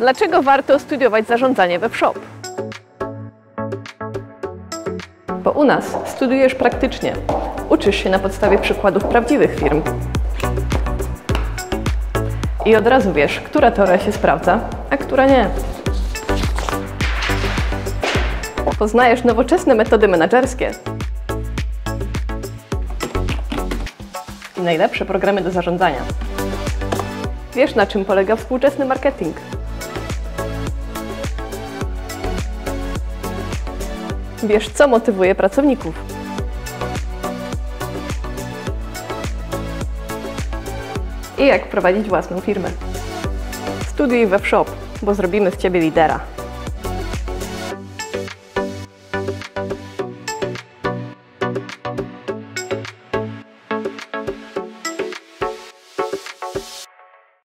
Dlaczego warto studiować zarządzanie webshop? Bo u nas studiujesz praktycznie. Uczysz się na podstawie przykładów prawdziwych firm. I od razu wiesz, która teoria się sprawdza, a która nie. Poznajesz nowoczesne metody menedżerskie i najlepsze programy do zarządzania. Wiesz, na czym polega współczesny marketing. Wiesz, co motywuje pracowników. I jak prowadzić własną firmę. Studiuj webshop, bo zrobimy z Ciebie lidera.